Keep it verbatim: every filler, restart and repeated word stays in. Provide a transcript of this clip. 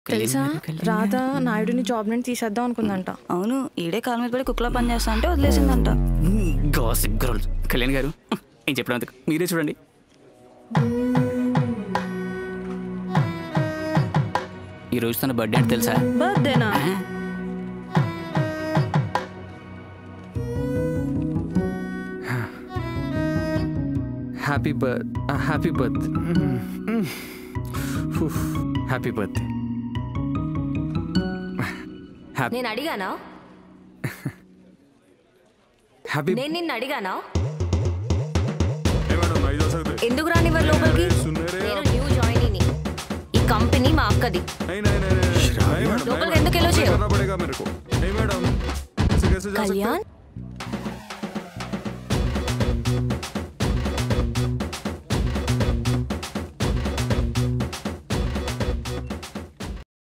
తెలుసా రాధ నాయుడుని జాబ్ నుండి తీసేద్దాం అనుకుందంట. అవును, ఈడే కాలు మీద పడి కుక్కలా పని చేస్తా అంటే వదిలేసిందంట. Gossip girl. కళ్యాణ్ గారు ఏం చెప్పినందుకు మీరే చూడండి. ఈ రోజు తన బర్త్డే అంటే తెలుసా? బర్త్డేనా? Happy birth happy birth happy birth. నేను అడిగానా? హ్యాపీ నేను నిన్ను అడిగానా ఎందుకు రానివ్వరు లోపలికి? నేను న్యూ జాయినీని. ఈ కంపెనీ మా అక్కది. లోపలికి ఎందుకు ఎలా చేయవు? కళ్యాణ్